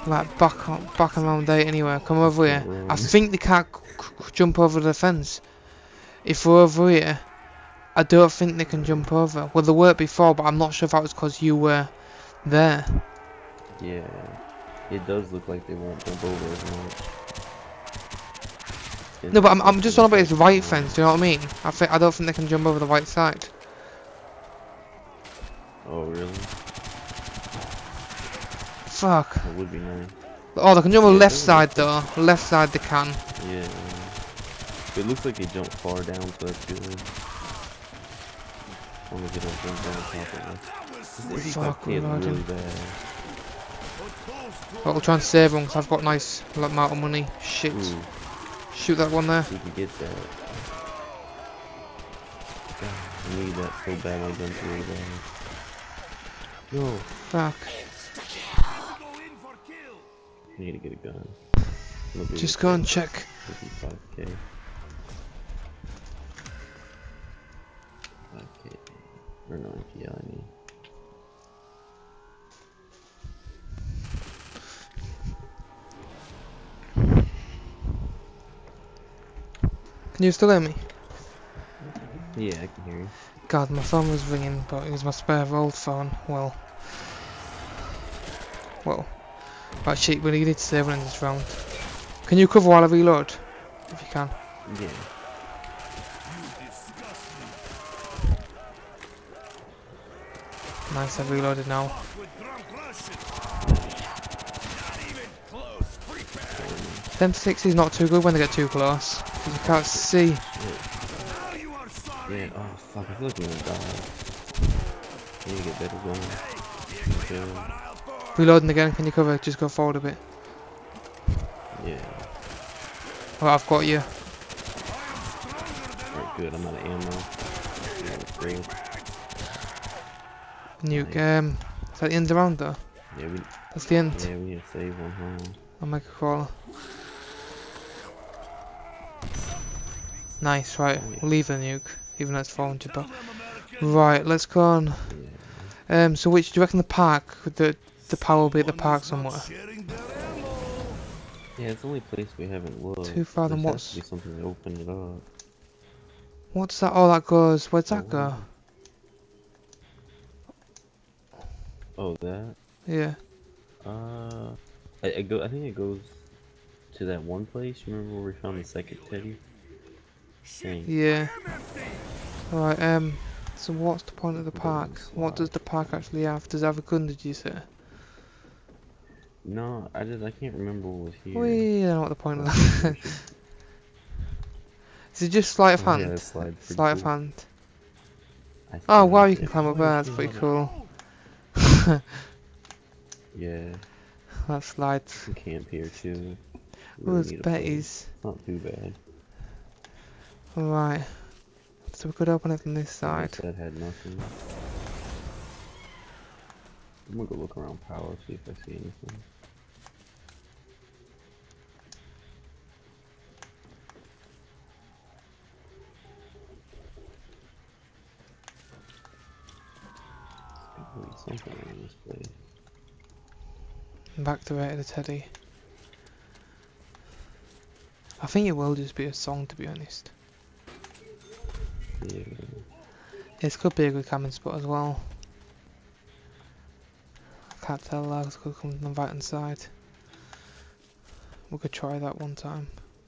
Like back around there anyway. Come over here. I think they can't jump over the fence. If we're over here, I don't think they can jump over. Well, they weren't before, but I'm not sure if that was because you were there. Yeah, it does look like they won't jump over as much. No, but I'm just on about this right fence. Do you know what I mean? I don't think they can jump over the right side. Oh really? Fuck. That would be nice. Oh, they can jump on the left side though. Left side they can. Yeah. It looks like they jump far down, so that's good. As long as they don't jump down top of us. This Fuck, is really bad. I'll try and save them because I've got a nice amount of money. Shit. Ooh. Shoot that one there. See if we get that. God, I need that so bad. My gun's really bad. No. Fuck. I need to get a gun. Just go and check. 55k. 5k. Or no, yeah, I mean. Can you still hear me? Yeah, I can hear you. God, my phone was ringing, but it was my spare old phone. Well. Right, shit, we need to save one in this round. Can you cover while I reload? If you can. Yeah. Nice, I've reloaded now. Them 60's not too good when they get too close. Because you can't see. Yeah, oh fuck, I feel like I'm gonna die. I need to get better guns. Okay. Reloading again, can you cover? Just go forward a bit. Yeah. Alright, I've got you. Alright, good, I'm out of ammo. That's great. Nuke, Nice. is that the end of the round though? Yeah, That's the end. we need to save one, huh? I'll make a call. Nice, right, Oh, yeah. we'll leave the nuke, even though it's fallen to but right, let's go on. Yeah. So which do you reckon the park, the power will be at the park somewhere? Yeah, it's the only place we haven't looked. Too far, then There what's... has to be something to open it up. What's that? Oh, that goes... Where's that go? Oh, that? Yeah. I think it goes to that one place. You remember where we found the second teddy? Dang. Yeah. Alright, so what's the point of the park? What does the park actually have? Does it have a gun, did you say? No, I can't remember what was here. We don't know what the point of that is. Is it just sleight of hand? Yeah, sleight of hand. Oh wow, you can climb up there, that's pretty cool. Yeah. That slides. You can camp here too. Oh, there's Betty's. Not too bad. Alright. So we could open it from this side. That had nothing. I'm gonna go look around power, see if I see anything. There's something in this place. Back to Rate of the Teddy. I think it will just be a song, to be honest. Yeah. This could be a good camping spot as well. I can't tell that, it could come from the right hand side. We could try that one time.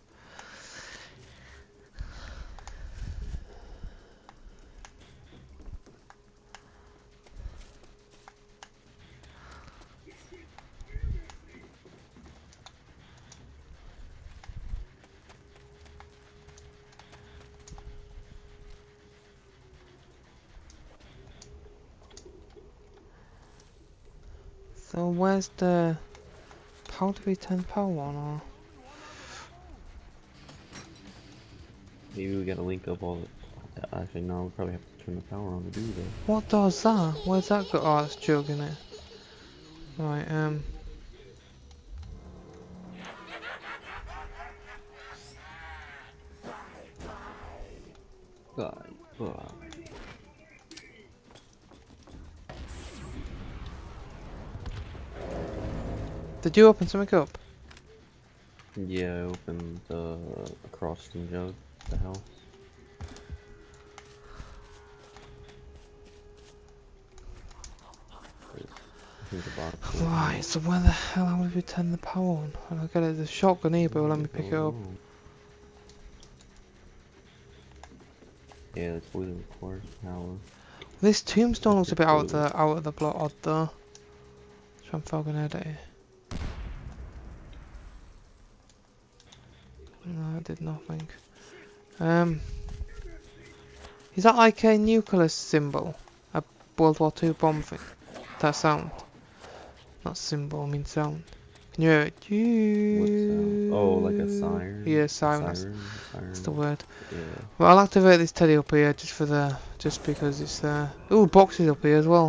So where's the power to be 10 power on or? Maybe we gotta link up all the... Actually no, we probably have to turn the power on to do that. What does that? Where's that go? Oh, it's joking it. Right, God, God. Did you open something up? Yeah, I opened a crosting jug, the house. I think the bottom floor. Right, so where the hell would we turn the power on? And I get it, there's a shotgun here, but let me pick it up. Yeah, that's what it requires power. This tombstone looks a bit out Toilet. of the plot odd though. So I'm fogging head at it. No, I did nothing. Is that like a nuclear symbol? A World War II bomb thing? That sound? Not symbol, I mean sound. Can you hear it? What sound? Oh, like a siren? Yeah, siren. Siren? That's the word. Yeah. Well, I'll activate this teddy up here just because it's there. Ooh, boxes up here as well.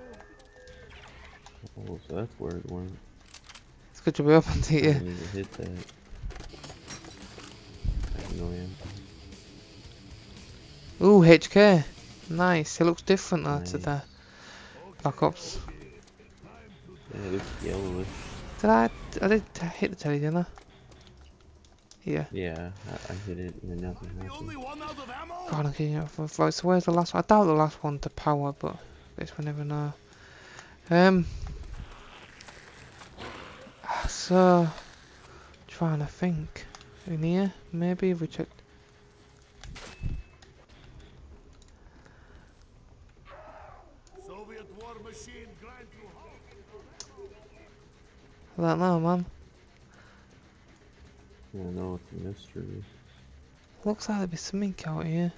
Oh, so that's where it went. It's good to be opened I here. didn't even hit that. Ooh, HK. Nice. It looks different though to Nice. the Black Ops. Yeah, it looks yellowish. I did hit the teddy, didn't I? Yeah. Yeah, I hit it and then nothing happened. God, I'm getting up for. Right, so where's the last one? I doubt the last one to power, but I guess we never know. So trying to think. In here, maybe if we checked. I don't know, man. I know it's a mystery. Looks like there'd be something out here.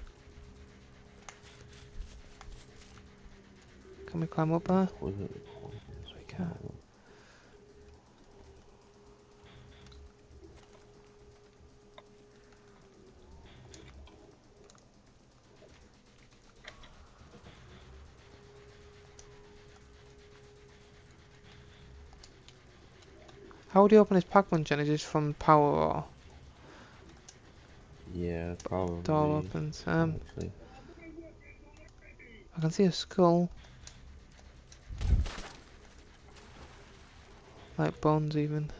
Can we climb up there? Was it? We can't. How would you open his Pac-Man gen? Is this from power or Yeah, probably. door opens? Actually. I can see a skull. Like bones even.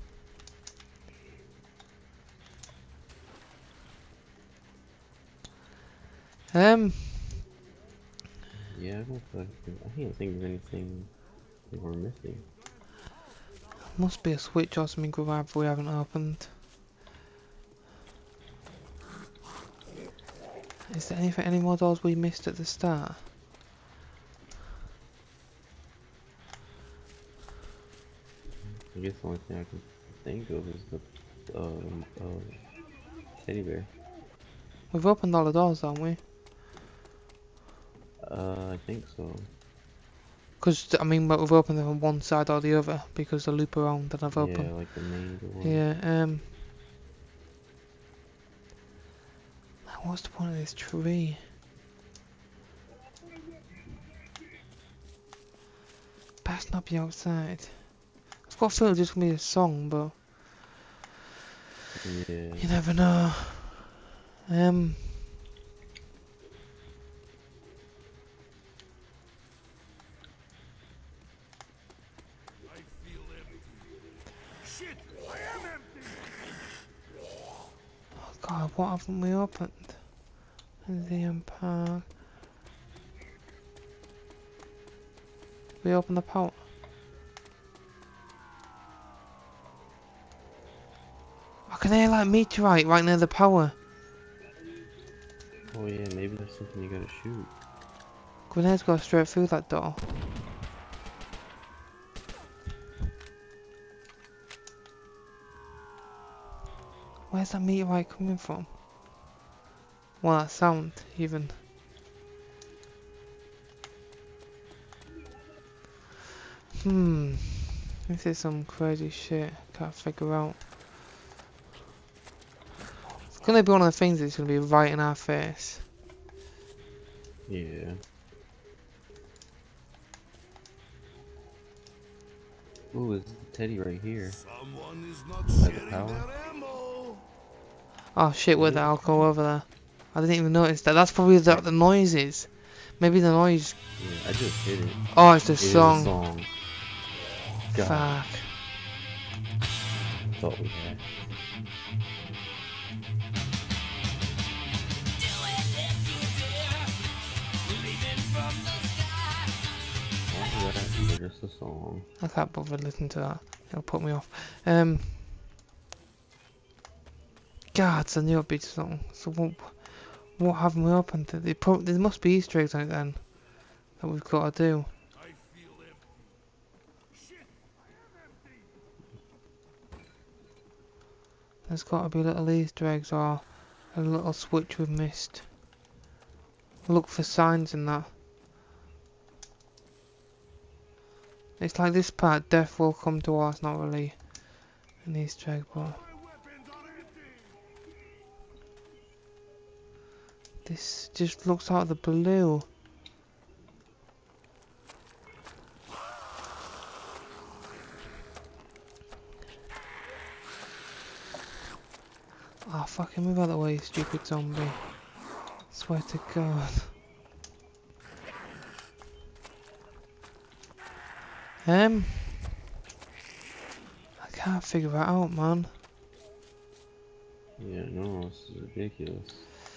Yeah, I can't think of anything that we're missing. Must be a switch or something we haven't opened. Is there any more doors we missed at the start? I guess the only thing I can think of is the teddy bear. We've opened all the doors, haven't we? I think so. Because, I mean, we've opened them on one side or the other because the loop around that I've Yeah, opened. like the main door. Yeah, what's the point of this tree? Best not be outside. I've got a feeling it's just gonna be a song, but Yeah. you never know. Oh God, what haven't we opened? Museum Park. We open the power. I can hear like meteorite right near the power. Oh yeah, maybe there's something you gotta shoot. Grenades go straight through that door. Where's that meteorite coming from? Well, that sound, even. This is some crazy shit. Can't figure out. It's gonna be one of the things that's gonna be right in our face. Yeah. Ooh, it's the teddy right here. By the power. Oh shit, where'd the alcohol over there? I didn't even notice that. That's probably the noises. Maybe the noise. Yeah, I just hit it. Oh, it's the It is a song. song. God. Fuck. thought we had. Alright, just a song. I can't bother listening to that. It'll put me off. God, I knew it'd be something. So what haven't we opened? There must be Easter eggs on it then that we've got to do. There's got to be little Easter eggs or a little switch we've missed. Look for signs in that. It's like this part, death will come to us, not really an Easter egg, but this just looks out of the blue. Oh, fucking move out of the way, stupid zombie. Swear to God. I can't figure it out, man. Yeah, no, this is ridiculous.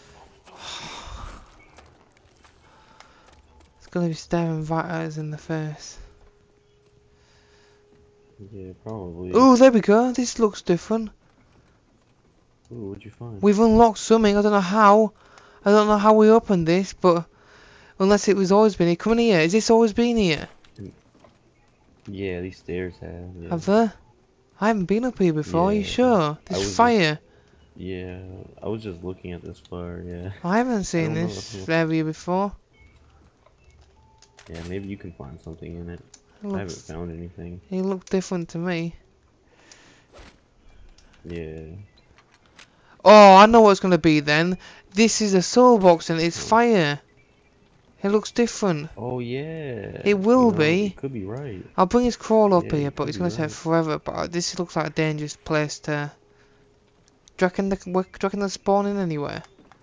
It's gonna be staring right at us in the face. Yeah, probably. Oh, there we go. This looks different. Ooh, what'd you find? We've unlocked something. I don't know how. I don't know how we opened this, but unless it was always been here. Come in here. Has this always been here? Yeah, these stairs have. Yeah. Have they? I haven't been up here before. Are you sure? There's fire. Yeah, I was just looking at this fire. Yeah. I haven't seen this area before. Yeah, maybe you can find something in it. I haven't found anything. It looked different to me. Yeah. Oh, I know what it's going to be then. This is a soul box and it's fire. It looks different. Oh yeah. It will be. You could be right. I'll bring his crawl up Yeah, here, but it's going to right. take forever. But this looks like a dangerous place to... Do you reckon they're spawning anywhere?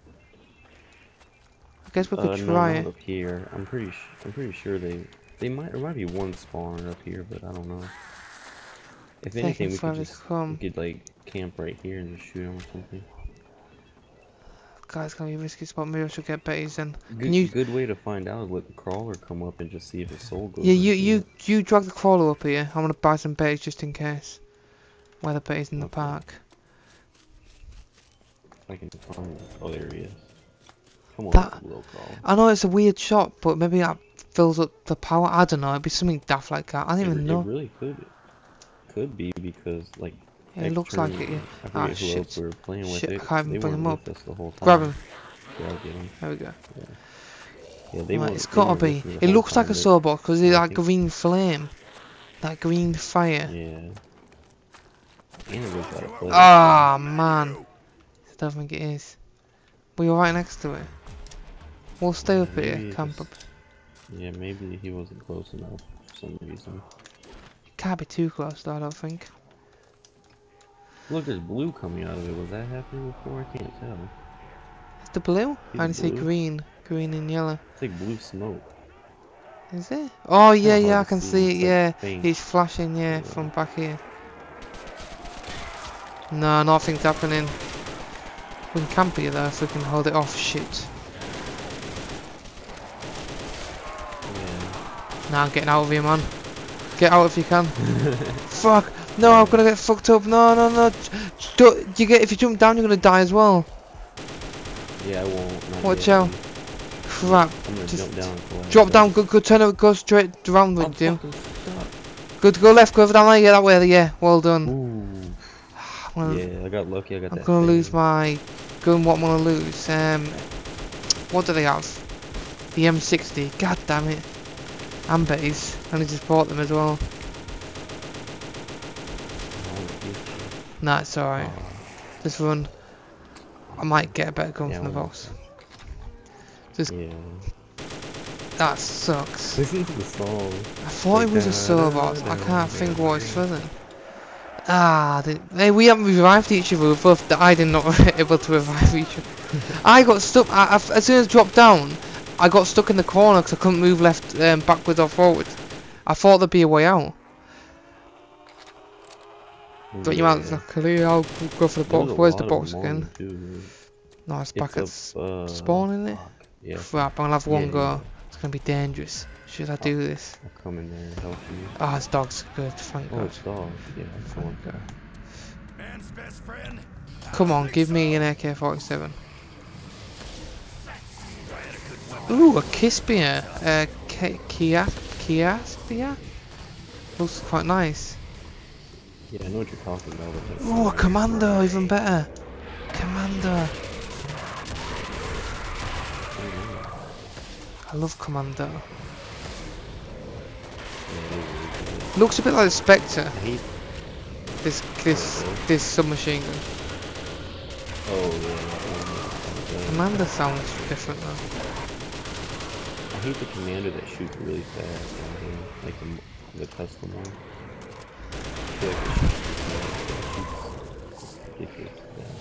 I guess we could try no, it. not up here. I'm pretty sure they might. There might be one spawner up here, but I don't know. If anything, we could like camp right here and just shoot them or something. God, it's gonna be a risky spot. Maybe I should get Betty's then. Good way to find out. Let the crawler come up and just see if his soul goes. Yeah, you drag the crawler up here. I'm gonna buy some Betty's just in case. Where the Betty's in the park. I can find. Oh, there he is. Come on, little crawler. I know it's a weird shot, but maybe that fills up the power. I don't know. It'd be something daft like that. I don't even know. It really could be because like. Yeah, it looks like it. Yeah. I forget who else we were playing with. I can't even bring him up. The whole time. Grab him. Yeah, I'll get him. There we go. Yeah, It's gotta be. It looks like a soul box because it's that green flame, that green fire. Yeah. And it looks like a Ah, man. I don't think it is. But you're right next to it. We'll stay up here, camp up. Yeah, maybe he wasn't close enough for some reason. Can't be too close though, I don't think. Look, there's blue coming out of it. Was that happening before? I can't tell. Is the blue? I only see green. Green and yellow. It's like blue smoke. Is it? Oh yeah, I can see it, It's yeah. faint. It's flashing, yeah, from back here. No, nothing's happening. We can camp here though if we can hold it off. Shit. Yeah. Nah, I'm getting out of here, man. Get out if you can. Fuck! No, I'm gonna get fucked up. No. If you jump down, you're gonna die as well. Yeah, I won't. Watch out. Crap. I'm gonna jump down. Drop down, good, turn it, go straight around with you. Good, go left, go down there, yeah, that way, yeah, well done. Ooh. Yeah, I got lucky, I'm gonna lose my gun, what I'm gonna lose, what do they have? The M60, god damn it. And Betty's, and I just bought them as well. Nah, it's alright. Just run. I might get a better gun from the box. Just... Yeah. That sucks. Listen to the song. I thought it was a solo box. I can't think what it's for then. Ah, hey, we haven't revived each other. We're both died and not able to revive each other. I got stuck. As soon as I dropped down, I got stuck in the corner because I couldn't move left, backwards or forward. I thought there'd be a way out. But you might luckily I'll go for the box. Where's the box again? Too, No, it's back at spawn, isn't it? fuck. Yeah. Crap, I'm gonna have one go. Yeah. It's gonna be dangerous. Should I do this? I'll come in there and help you. Ah, it's dogs. Good, thank God. It's dogs. Yeah, Thank God. Man's best friend. Come on, give me an AK-47. Ooh, a Kispia. Kiaspia? Looks quite nice. Yeah, I know what you're talking about. Ooh, a Commando, even better. Commando. I love Commando. Looks a bit like a Spectre. This submachine gun. Oh yeah. Commander sounds different though. I hate the commander that shoots really fast. Like the custom one. I feel like it shoots ridiculous fast.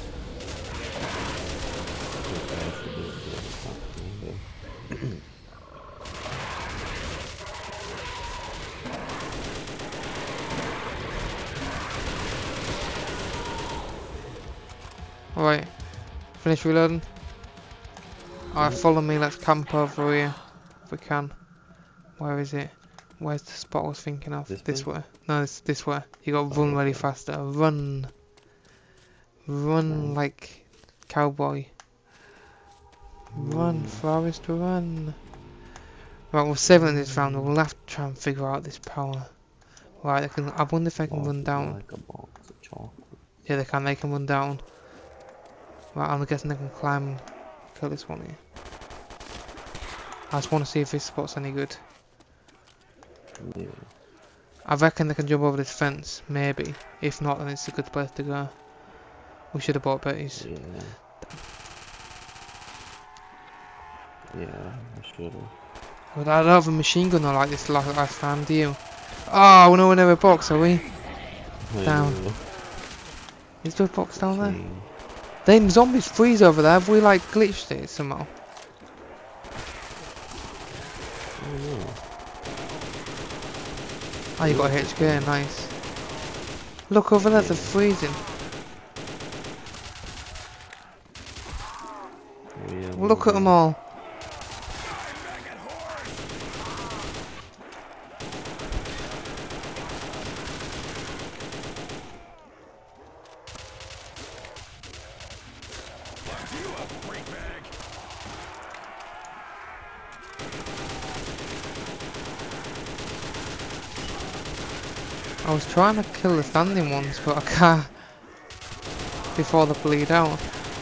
So fast it doesn't feel like it's not commando. Alright, finish reloading. Alright, follow me, let's camp over here if we can. Where is it? Where's the spot I was thinking of? This way? No, it's this way. You gotta run really faster. Run! Run like cowboy. Run, Forrest, run! Right, we're saving this round, we'll have to try and figure out this power. Right, I wonder if they can run down. Like a box of chocolate. Yeah, they can run down. Right, I'm guessing they can climb, kill this one here. I just want to see if this spot's any good. Yeah. I reckon they can jump over this fence, maybe. If not, then it's a good place to go. We should have bought Betty's. Yeah. Yeah, I should have. But I don't have a machine gun like this last time, do you? Oh, we're nowhere near a box, are we? Down. Is there a box down there? Them zombies freeze over there. Have we like glitched it somehow? Oh, you got a HK, nice. Look over there, they're freezing. Look at them all. I was trying to kill the standing ones, but I can't before they bleed out.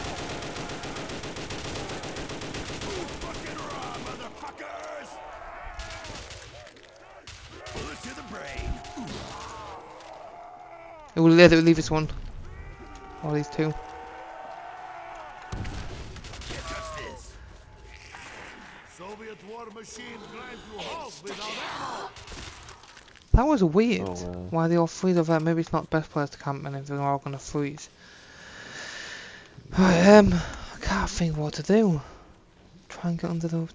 It will leave this one. Or these two. Soviet war machine grind to halt without ammo. That was weird. Oh, wow. Why they all freeze over there? Maybe it's not the best place to camp and if they're all gonna freeze. I can't think what to do. Try and get under those.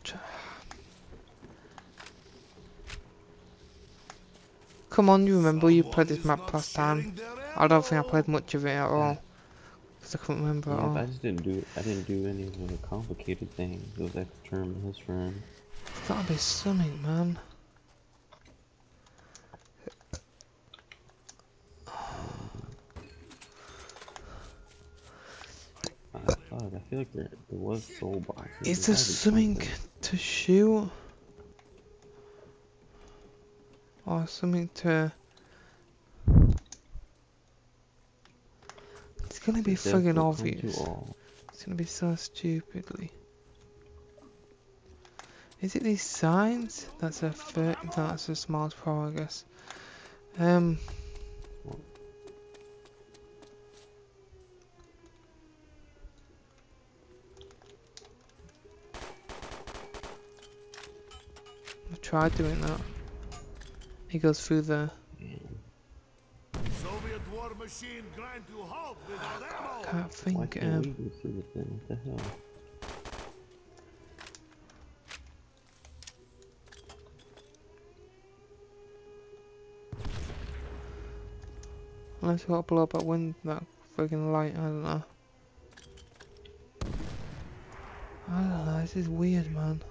Come on, you remember you played this map last time? I don't think I played much of it at all. Because I couldn't remember at all. I just didn't do any of the complicated things. It was exterminus friend. There's gotta be something, man. I feel like there was soul boxes. Is there something to shoot? Or something to... It's gonna be friggin' obvious. It's gonna be so stupidly. Is it these signs? That's a that's a smart pro, I guess. I tried doing that. He goes through the. Soviet war machine grind to halt without ammo. I can't think. Why can't we go through the thing? What the hell? Unless we got to blow up that wind, that friggin' light, I don't know. I don't know, this is weird, man.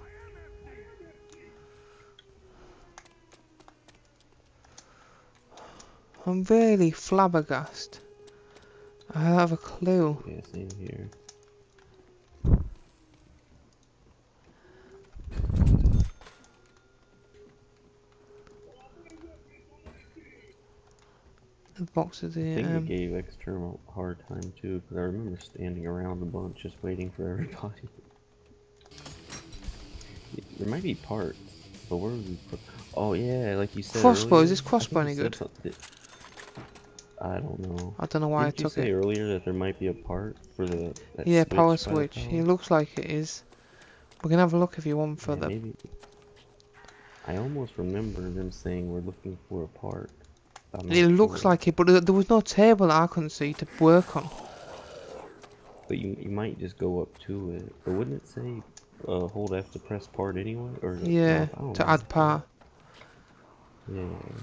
I'm really flabbergasted. I don't have a clue. Yeah, same here. The boxes here. I think it gave external a hard time too, because I remember standing around a bunch just waiting for everybody. There might be parts, but where would we put? Oh yeah, like you said. Crossbow, earlier, is this crossbow any good? I don't know. I don't know why I Didn't you took say it. earlier that there might be a part for that Yeah, power switch by the switch. tower? It looks like it is. We can have a look if you want for Yeah, the. maybe. I almost remember them saying we're looking for a part. It looks like it, but there was no table that I couldn't see to work on. But you might just go up to it. But wouldn't it say hold F to press part anyway? Or Yeah, no, I don't to know. add part. Yeah.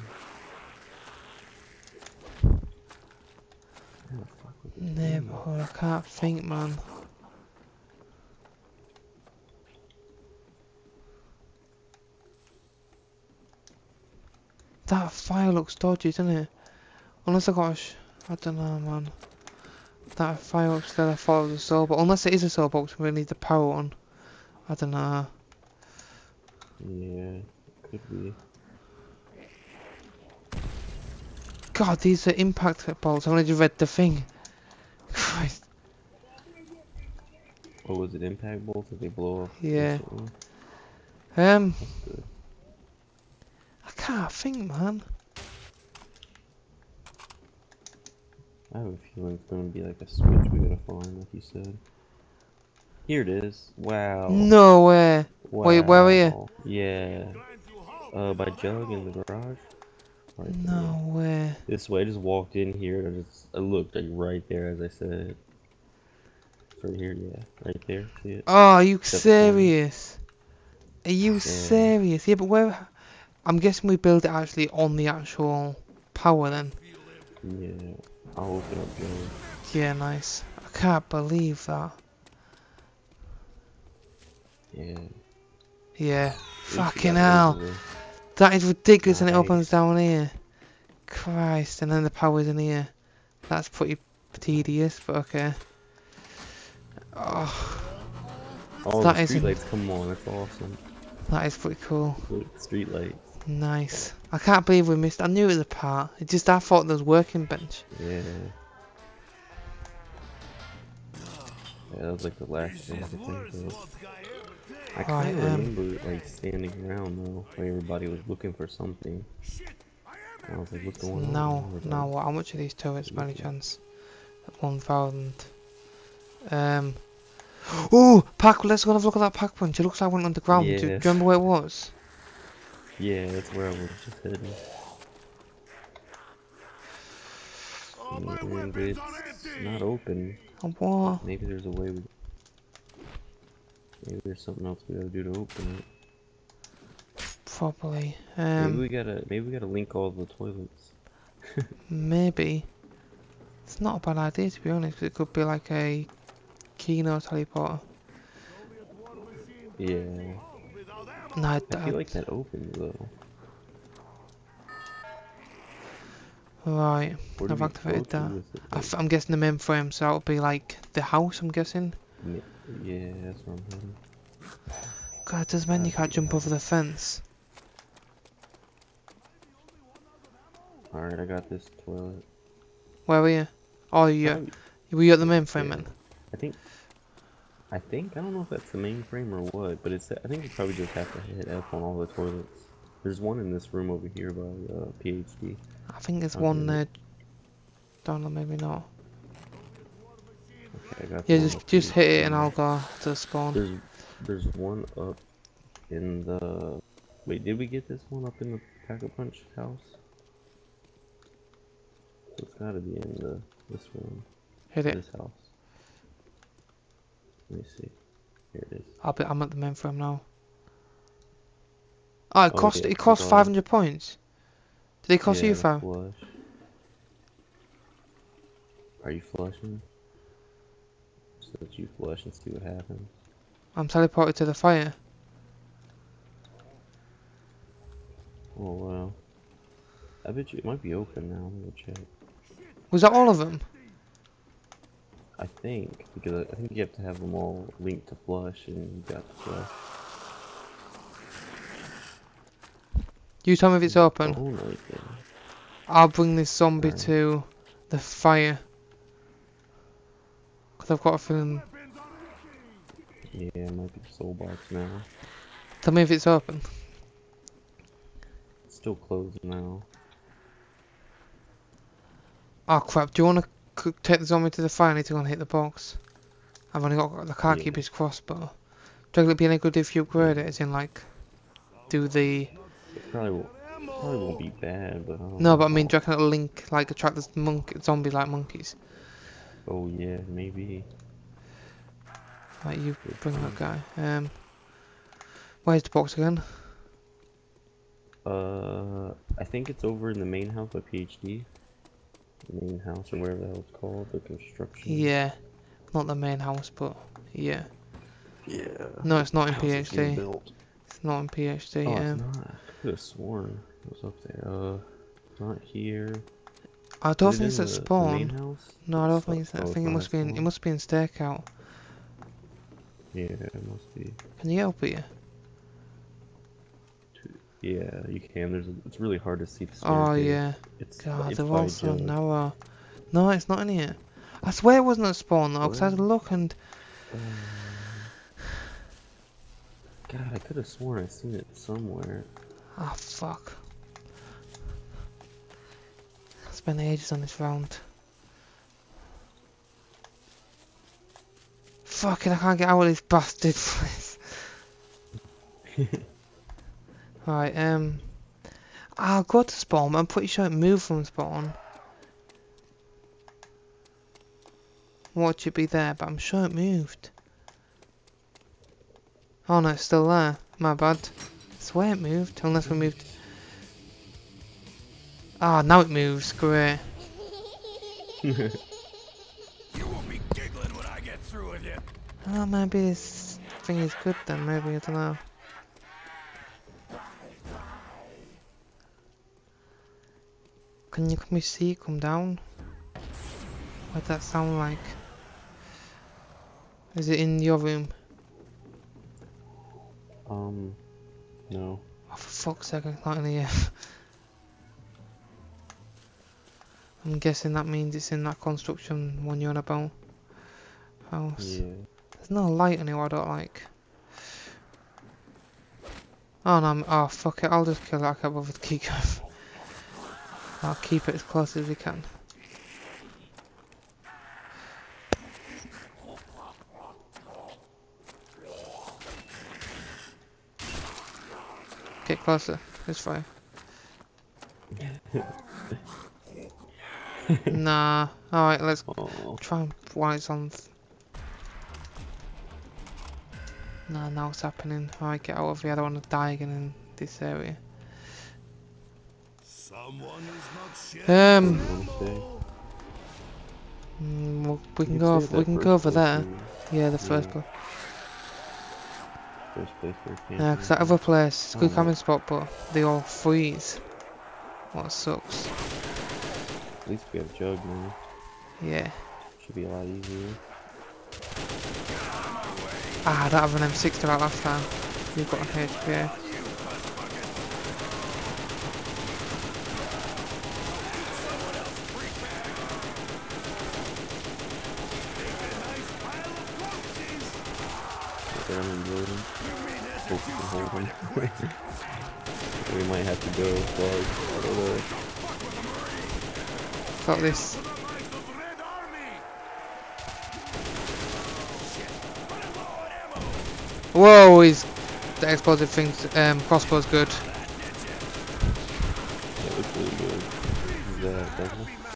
Where the fuck was this thing? Neighborhood, I can't think, man. That fire looks dodgy, doesn't it? Unless I got I don't know, man. That fire looks there, I thought it was a soul box. Unless it is a soul box, we need the power on. I don't know. Yeah, could be. God, these are impact balls. I've only just read the thing. Christ. What was it? Impact bolts? Did they blow up? Yeah. Instantly? I That's good. can't think, man. I have a feeling it's gonna be like a switch we gotta find, like you said. Here it is. Wow. No way. Wow. Wait, where are you? Yeah. By Jug in the garage. Right No way. there. This way. I just walked in here and I looked like right there, as I said. It's right here, yeah. Right there. See it? Oh, are you Except serious? Are you serious? Yeah, but where? I'm guessing we build it actually on the actual power then. Yeah. I'll open up Jug. Yeah, nice. I can't believe that. Yeah. Yeah. At least we Fucking got hell. over. That is ridiculous, and it Nice. opens down here. Christ, and then the power's in here. That's pretty tedious, but okay. Oh, Oh, that the isn't- streetlights, come on, that's awesome. that is pretty cool. Look, streetlights. Nice. I can't believe we missed. I knew it was a part. It just I thought there was working bench. Yeah. Yeah, that was like the last thing I think of. I kind of remember like standing around though, where everybody was looking for something. And I was like, what's going on? Now what? How much are these turrets by any chance? 1,000. Oh, pack. Let's go and have a look at that pack punch. It looks like it went underground. Yeah. Do you remember where it was? Yeah, that's where I was just heading. And it's not open. Oh, what? Maybe there's a way we... Maybe there's something else we gotta do to open it. Probably. Maybe we gotta link all the toilets. Maybe. It's not a bad idea to be honest, 'cause it could be like a Kino teleporter. Yeah. No, I feel like that opens though. Right, Where do I've we activated go to that. with it, like- I'm guessing the mainframe, so that'll be like the house, I'm guessing. Yeah, that's where I'm heading. God, does mean you can't jump over the fence? Alright, I got this toilet. Where were you? Oh, were you at the mainframe Yeah. then? I think, I don't know if that's the mainframe or what, but it's, I think you probably just have to hit F on all the toilets. There's one in this room over here by PhD. I think there's Okay. one there. Don't know, maybe not. Okay, I got Yeah, one up just here. hit it and I'll go to the spawn. There's one up in the... Wait, did we get this one up in the Pack-a-Punch house? So it's gotta be in this room. Hit it. This house. Let me see. Here it is. I'm at the mainframe now. Oh, it yeah, cost keep 500 points. Did it cost Yeah, you the 5? flush. Are you flushing? So that you flush and see what happens. I'm teleported to the fire. Oh wow. I bet you it might be open now. Let me check. Was that all of them? I think, because I think you have to have them all linked to flush, and you got the flush. You tell me if it's open. Oh, right there. I'll bring this zombie Alright. to the fire. Because I've got a feeling... Yeah, it might be soul box now. Tell me if it's open. It's still closed now. Oh crap, do you want to take the zombie to the fire? I need to go and hit the box. I've only got the car keeper's crossbow. Do you think it'd be any good if you upgrade it? As in, like, do the... It probably won't be bad, but I don't No, know. but I mean, do you reckon it'll link, like, attract the zombies like monkeys? Oh yeah, maybe. Like, you bring that guy. Where's the box again? I think it's over in the main house by PhD. The main house, or whatever the hell it's called, the construction. Yeah. Not the main house, but yeah. Yeah. No, it's not in House is getting PhD. built. It's not in PhD. Oh, it's not. I could have sworn it was up there. It's not here. I don't Is it think it's in at the spawn. main house? No, I don't think it's. I Oh, think it not must at be in. spawn. It must be in stakeout. Yeah, it must be. Can you get up here? Yeah, you can. It's really hard to see the staircase. Oh yeah. It's God, it's the by road's so Jug. narrow. No, it's not in here. I swear it wasn't at spawn though, because I had a look and. God, I could have sworn I seen it somewhere. Oh fuck. I spent ages on this round. Fucking, I can't get out of this bastard place. Right, I'll go to spawn, but I'm pretty sure it moved from spawn. Watch it be there, but I'm sure it moved. Oh no, it's still there. My bad. I swear it moved, unless we moved. Ah, now it moves. Great. You won't be giggling when I get through with you. Oh, maybe this thing is good then. Maybe, I don't know. Can we see it come down? What'd that sound like? Is it in your room? No. Oh, for fuck's sake, it's not in here. I'm guessing that means it's in that construction one you're on about. House. Yeah. There's no light anywhere I don't like. Oh no, oh fuck it, I'll just kill it, I can't bother to keep going. I'll keep it as close as we can. Get closer, it's fine. Nah, alright, let's try and while it's on. Nah, now it's happening. Alright, get out of here, I don't want to die again in this area. Someone is not we can go over there. Yeah, the first place. First place where Yeah, because that other place, it's a good camping spot, but they all freeze. What sucks. At least we have Jug now. Yeah. Should be a lot easier. Ah, I don't have an M6 to that last time. You've got an HPA. There, I'm reloading. Hope you can hold him. We might have to go plug. I don't know. Fuck this. Whoa, the explosive thing's crossbow's good. Yeah, it looks really good. Is that double?